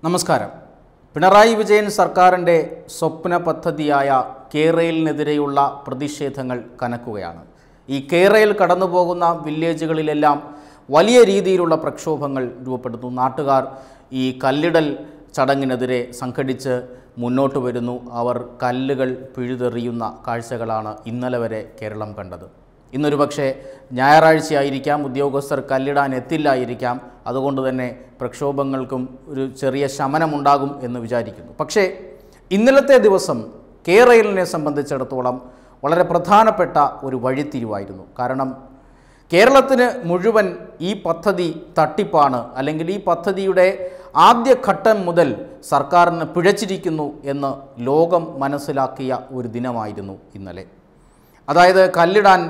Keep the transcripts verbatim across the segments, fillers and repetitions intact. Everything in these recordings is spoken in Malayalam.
നമസ്കാരം. പിണറായി വിജയൻ സർക്കാരിൻ്റെ സ്വപ്ന പദ്ധതിയായ കേരളിനെതിരെയുള്ള പ്രതിഷേധങ്ങൾ കനക്കുകയാണ്. ഈ കേരയിൽ കടന്നു പോകുന്ന വില്ലേജുകളിലെല്ലാം വലിയ രീതിയിലുള്ള പ്രക്ഷോഭങ്ങൾ രൂപപ്പെടുന്നു. നാട്ടുകാർ ഈ കല്ലിടൽ ചടങ്ങിനെതിരെ സംഘടിച്ച് മുന്നോട്ട് വരുന്നു. അവർ കല്ലുകൾ പിഴുതെറിയുന്ന കാഴ്ചകളാണ് ഇന്നലെ വരെ കേരളം കണ്ടത്. ഇന്നൊരു പക്ഷേ ഞായറാഴ്ചയായിരിക്കാം, ഉദ്യോഗസ്ഥർ കല്ലിടാൻ എത്തില്ലായിരിക്കാം. അതുകൊണ്ട് തന്നെ പ്രക്ഷോഭങ്ങൾക്കും ഒരു ചെറിയ ശമനമുണ്ടാകും എന്ന് വിചാരിക്കുന്നു. പക്ഷേ ഇന്നലത്തെ ദിവസം കേരളിനെ സംബന്ധിച്ചിടത്തോളം വളരെ പ്രധാനപ്പെട്ട ഒരു വഴിത്തിരിവായിരുന്നു. കാരണം കേരളത്തിന് മുഴുവൻ ഈ പദ്ധതി തട്ടിപ്പാണ്, അല്ലെങ്കിൽ ഈ പദ്ധതിയുടെ ആദ്യഘട്ടം മുതൽ സർക്കാരിന് പിഴച്ചിരിക്കുന്നു എന്ന് ലോകം മനസ്സിലാക്കിയ ഒരു ദിനമായിരുന്നു ഇന്നലെ. അതായത് കല്ലിടാൻ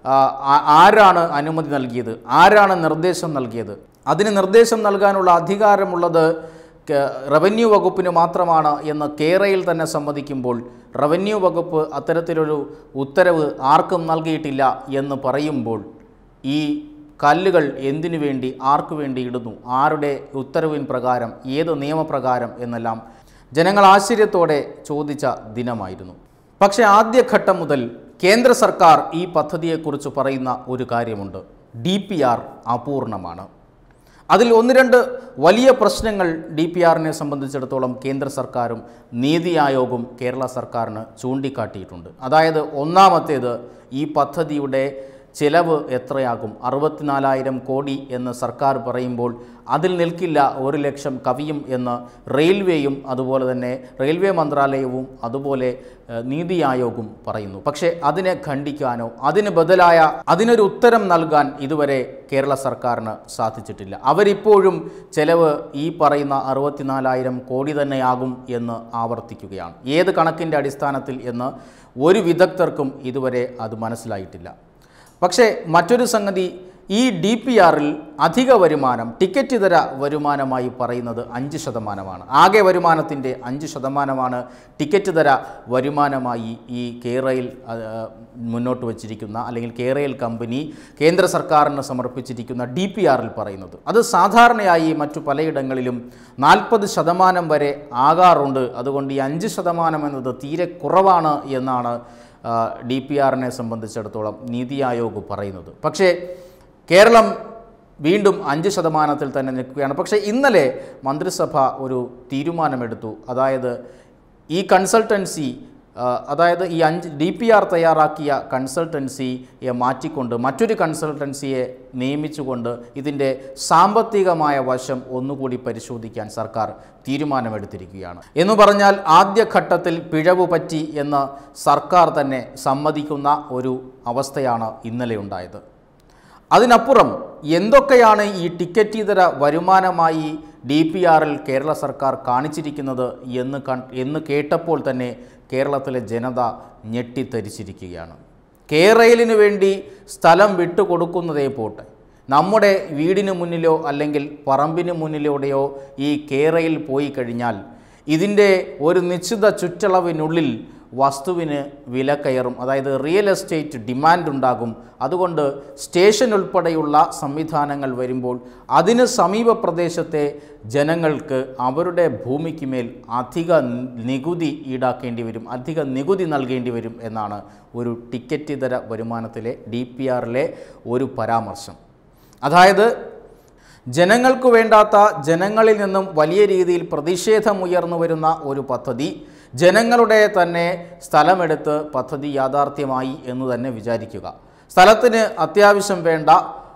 ആരാണ് അനുമതി നൽകിയത്, ആരാണ് നിർദ്ദേശം നൽകിയത്? അതിന് നിർദ്ദേശം നൽകാനുള്ള അധികാരമുള്ളത് റവന്യൂ വകുപ്പിന് മാത്രമാണ് എന്ന് കേരയിൽ തന്നെ സമ്മതിക്കുമ്പോൾ റവന്യൂ വകുപ്പ് അത്തരത്തിലൊരു ഉത്തരവ് ആർക്കും നൽകിയിട്ടില്ല എന്ന് പറയുമ്പോൾ ഈ കല്ലുകൾ എന്തിനു വേണ്ടി, ആർക്കു വേണ്ടി ഇടുന്നു, ആരുടെ ഉത്തരവിൻ പ്രകാരം, ഏത് നിയമപ്രകാരം എന്നെല്ലാം ജനങ്ങൾ ആശ്ചര്യത്തോടെ ചോദിച്ച ദിനമായിരുന്നു. പക്ഷേ ആദ്യഘട്ടം മുതൽ കേന്ദ്ര സർക്കാർ ഈ പദ്ധതിയെക്കുറിച്ച് പറയുന്ന ഒരു കാര്യമുണ്ട്. ഡി പി ആർ അപൂർണമാണ്. അതിൽ ഒന്ന് രണ്ട് വലിയ പ്രശ്നങ്ങൾ ഡി പി ആറിനെ സംബന്ധിച്ചിടത്തോളം കേന്ദ്ര സർക്കാരും നീതി ആയോഗും കേരള സർക്കാരിന് ചൂണ്ടിക്കാട്ടിയിട്ടുണ്ട്. അതായത് ഒന്നാമത്തേത്, ഈ പദ്ധതിയുടെ ചിലവ് എത്രയാകും? അറുപത്തിനാലായിരം കോടി എന്ന് സർക്കാർ പറയുമ്പോൾ അതിൽ നിൽക്കില്ല ഒരു ലക്ഷം കവിയും എന്ന് റെയിൽവേയും അതുപോലെ തന്നെ റെയിൽവേ മന്ത്രാലയവും അതുപോലെ നീതി ആയോഗും പറയുന്നു. പക്ഷേ അതിനെ ഖണ്ഡിക്കാനോ അതിന് ബദലായ അതിനൊരു ഉത്തരം നൽകാൻ ഇതുവരെ കേരള സർക്കാരിന് സാധിച്ചിട്ടില്ല. അവരിപ്പോഴും ചിലവ് ഈ പറയുന്ന അറുപത്തിനാലായിരം കോടി തന്നെയാകും എന്ന് ആവർത്തിക്കുകയാണ്. ഏത് കണക്കിൻ്റെ അടിസ്ഥാനത്തിൽ എന്ന് ഒരു വിദഗ്ധർക്കും ഇതുവരെ അത് മനസ്സിലായിട്ടില്ല. പക്ഷേ മറ്റൊരു സംഗതി, ഈ ഡി പി ആറിൽ അധിക വരുമാനം, ടിക്കറ്റ് ഇതര വരുമാനമായി പറയുന്നത് അഞ്ച് ശതമാനമാണ്. ആകെ വരുമാനത്തിൻ്റെ അഞ്ച് ശതമാനമാണ് ടിക്കറ്റ് ഇതര വരുമാനമായി ഈ കേരയിൽ മുന്നോട്ട് വച്ചിരിക്കുന്ന, അല്ലെങ്കിൽ കേരയിൽ കമ്പനി കേന്ദ്ര സർക്കാരിന് സമർപ്പിച്ചിരിക്കുന്ന ഡി പി ആറിൽ പറയുന്നത്. അത് സാധാരണയായി മറ്റു പലയിടങ്ങളിലും നാൽപ്പത് ശതമാനം വരെ ആകാറുണ്ട്. അതുകൊണ്ട് ഈ അഞ്ച് ശതമാനം എന്നത് തീരെ കുറവാണ് എന്നാണ് ഡി പി ആറിനെ സംബന്ധിച്ചിടത്തോളം നീതി ആയോഗ് പറയുന്നത്. പക്ഷേ കേരളം വീണ്ടും അഞ്ച് ശതമാനത്തിൽ തന്നെ നിൽക്കുകയാണ്. പക്ഷേ ഇന്നലെ മന്ത്രിസഭ ഒരു തീരുമാനമെടുത്തു. അതായത് ഈ കൺസൾട്ടൻസി, അതായത് ഈ അഞ്ച് ഡി പി ആർ തയ്യാറാക്കിയ കൺസൾട്ടൻസിയെ മാറ്റിക്കൊണ്ട് മറ്റൊരു കൺസൾട്ടൻസിയെ നിയമിച്ചുകൊണ്ട് ഇതിൻ്റെ സാമ്പത്തികമായ വശം ഒന്നുകൂടി പരിശോധിക്കാൻ സർക്കാർ തീരുമാനമെടുത്തിരിക്കുകയാണ്. എന്ന് പറഞ്ഞാൽ ആദ്യഘട്ടത്തിൽ പിഴവ് പറ്റി എന്ന് സർക്കാർ തന്നെ സമ്മതിക്കുന്ന ഒരു അവസ്ഥയാണ് ഇന്നലെ ഉണ്ടായത്. അതിനപ്പുറം എന്തൊക്കെയാണ് ഈ ടിക്കറ്റ് ഇതര വരുമാനമായി ഡി പി ആറിൽ കേരള സർക്കാർ കാണിച്ചിരിക്കുന്നത് എന്ന് എന്ന് കേട്ടപ്പോൾ തന്നെ കേരളത്തിലെ ജനത ഞെട്ടിത്തരിച്ചിരിക്കുകയാണ്. കേരളിന് വേണ്ടി സ്ഥലം വിട്ടുകൊടുക്കുന്നതേ പോട്ടെ, നമ്മുടെ വീടിന് മുന്നിലോ അല്ലെങ്കിൽ പറമ്പിന് മുന്നിലൂടെയോ ഈ കേരയിൽ പോയി കഴിഞ്ഞാൽ ഇതിൻ്റെ ഒരു നിശ്ചിത ചുറ്റളവിനുള്ളിൽ വസ്തുവിന് വില കയറും. അതായത് റിയൽ എസ്റ്റേറ്റ് ഡിമാൻഡ് ഉണ്ടാകും. അതുകൊണ്ട് സ്റ്റേഷൻ ഉൾപ്പെടെയുള്ള സംവിധാനങ്ങൾ വരുമ്പോൾ അതിന് സമീപ പ്രദേശത്തെ ജനങ്ങൾക്ക് അവരുടെ ഭൂമിക്ക് മേൽ അധിക നികുതി ഈടാക്കേണ്ടി വരും, അധിക നികുതി നൽകേണ്ടി വരും എന്നാണ് ഒരു ടിക്കറ്റ് ഇതര വരുമാനത്തിലെ ഡി പി ആറിലെ ഒരു പരാമർശം. അതായത് ജനങ്ങൾക്ക് വേണ്ടാത്ത, ജനങ്ങളിൽ നിന്നും വലിയ രീതിയിൽ പ്രതിഷേധമുയർന്നു വരുന്ന ഒരു പദ്ധതി, ജനങ്ങളുടെ തന്നെ സ്ഥലമെടുത്ത് പദ്ധതി യാഥാർത്ഥ്യമായി എന്ന് തന്നെ വിചാരിക്കുക. സ്ഥലത്തിന് അത്യാവശ്യം വേണ്ട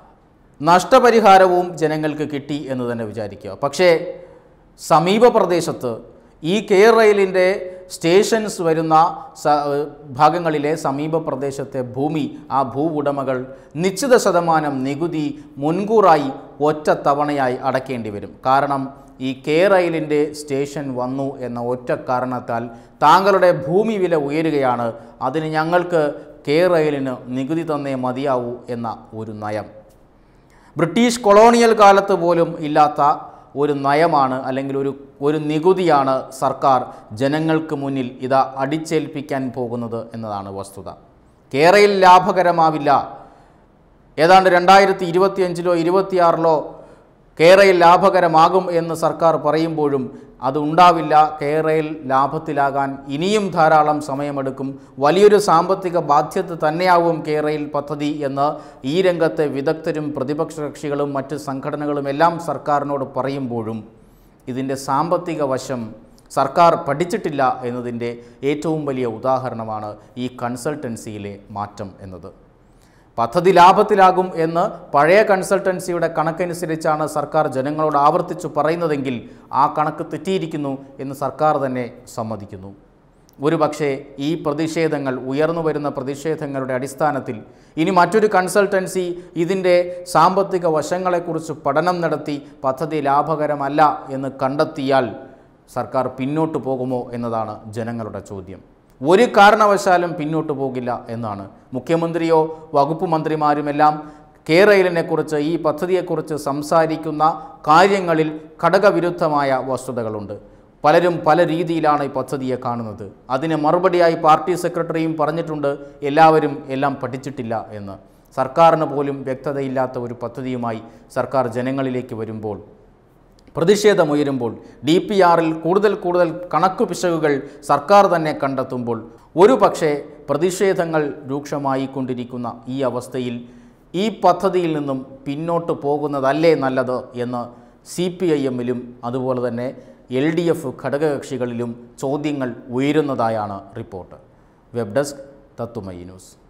നഷ്ടപരിഹാരവും ജനങ്ങൾക്ക് കിട്ടി എന്ന് തന്നെ വിചാരിക്കുക. പക്ഷേ സമീപ പ്രദേശത്ത് ഈ കേരളിൻ്റെ സ്റ്റേഷൻസ് വരുന്ന ഭാഗങ്ങളിലെ സമീപ പ്രദേശത്തെ ഭൂമി, ആ ഭൂ ഉടമകൾ നിശ്ചിത ശതമാനം നികുതി മുൻകൂറായി ഒറ്റ തവണയായി അടയ്ക്കേണ്ടി വരും. കാരണം ഈ കേരളിൻ്റെ സ്റ്റേഷൻ വന്നു എന്ന ഒറ്റ കാരണത്താൽ താങ്കളുടെ ഭൂമി വില ഉയരുകയാണ്, അതിന് ഞങ്ങൾക്ക് കേരളിന് നികുതി തന്നേ മതിയാവൂ എന്ന ഒരു നയം. ബ്രിട്ടീഷ് കൊളോണിയൽ കാലത്ത് പോലും ഇല്ലാത്ത ഒരു നയമാണ്, അല്ലെങ്കിൽ ഒരു ഒരു നികുതിയാണ് സർക്കാർ ജനങ്ങൾക്ക് മുന്നിൽ ഇതാ അടിച്ചേൽപ്പിക്കാൻ പോകുന്നത് എന്നതാണ് വസ്തുത. കേരയിൽ ലാഭകരമാവില്ല. ഏതാണ്ട് രണ്ടായിരത്തി ഇരുപത്തിയഞ്ചിലോ ഇരുപത്തിയാറിലോ കേരയിൽ ലാഭകരമാകും എന്ന് സർക്കാർ പറയുമ്പോഴും അത് ഉണ്ടാവില്ല. കേരയിൽ ലാഭത്തിലാകാൻ ഇനിയും ധാരാളം സമയമെടുക്കും. വലിയൊരു സാമ്പത്തിക ബാധ്യത തന്നെയാവും കേരയിൽ പദ്ധതി എന്ന് ഈ രംഗത്തെ വിദഗ്ധരും പ്രതിപക്ഷ കക്ഷികളും മറ്റ് സംഘടനകളും എല്ലാം സർക്കാരിനോട് പറയുമ്പോഴും ഇതിൻ്റെ സാമ്പത്തിക വശം സർക്കാർ പഠിച്ചിട്ടില്ല എന്നതിൻ്റെ ഏറ്റവും വലിയ ഉദാഹരണമാണ് ഈ കൺസൾട്ടൻസിയിലെ മാറ്റം എന്നത്. പദ്ധതി ലാഭത്തിലാകും എന്ന് പഴയ കൺസൾട്ടൻസിയുടെ കണക്കനുസരിച്ചാണ് സർക്കാർ ജനങ്ങളോട് ആവർത്തിച്ചു പറയുന്നതെങ്കിൽ ആ കണക്ക് തെറ്റിയിരിക്കുന്നു എന്ന് സർക്കാർ തന്നെ സമ്മതിക്കുന്നു. ഒരുപക്ഷെ ഈ പ്രതിഷേധങ്ങൾ, ഉയർന്നു വരുന്ന പ്രതിഷേധങ്ങളുടെ അടിസ്ഥാനത്തിൽ ഇനി മറ്റൊരു കൺസൾട്ടൻസി ഇതിൻ്റെ സാമ്പത്തിക വശങ്ങളെക്കുറിച്ച് പഠനം നടത്തി പദ്ധതി ലാഭകരമല്ല എന്ന് കണ്ടെത്തിയാൽ സർക്കാർ പിന്നോട്ട് പോകുമോ എന്നതാണ് ജനങ്ങളുടെ ചോദ്യം. ഒരു കാരണവശാലും പിന്നോട്ട് പോകില്ല എന്നാണ്. മുഖ്യമന്ത്രിയോ വകുപ്പ് മന്ത്രിമാരുമെല്ലാം കേരളിനെക്കുറിച്ച്, ഈ പദ്ധതിയെക്കുറിച്ച് സംസാരിക്കുന്ന കാര്യങ്ങളിൽ ഘടകവിരുദ്ധമായ വസ്തുതകളുണ്ട്. പലരും പല രീതിയിലാണ് ഈ പദ്ധതിയെ കാണുന്നത്. അതിന് മറുപടിയായി പാർട്ടി സെക്രട്ടറിയും പറഞ്ഞിട്ടുണ്ട് എല്ലാവരും എല്ലാം പഠിച്ചിട്ടില്ല എന്ന്. സർക്കാരിന് പോലും വ്യക്തതയില്ലാത്ത ഒരു പദ്ധതിയുമായി സർക്കാർ ജനങ്ങളിലേക്ക് വരുമ്പോൾ, പ്രതിഷേധമുയരുമ്പോൾ, ഡി പി ആറിൽ കൂടുതൽ കൂടുതൽ കണക്കു പിശകുകൾ സർക്കാർ തന്നെ കണ്ടെത്തുമ്പോൾ, ഒരു പക്ഷേ പ്രതിഷേധങ്ങൾ രൂക്ഷമായി കൊണ്ടിരിക്കുന്ന ഈ അവസ്ഥയിൽ ഈ പദ്ധതിയിൽ നിന്നും പിന്നോട്ട് പോകുന്നതല്ലേ നല്ലത് എന്ന് സി പി ഐ എമ്മിലും അതുപോലെ തന്നെ എൽ ഡി എഫ് ഘടകകക്ഷികളിലും ചോദ്യങ്ങൾ ഉയരുന്നതായാണ് report. Web desk, Tatwamayi news.